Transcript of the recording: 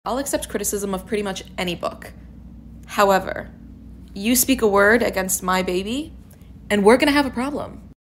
I'll accept criticism of pretty much any book. However, you speak a word against my baby, and we're gonna have a problem.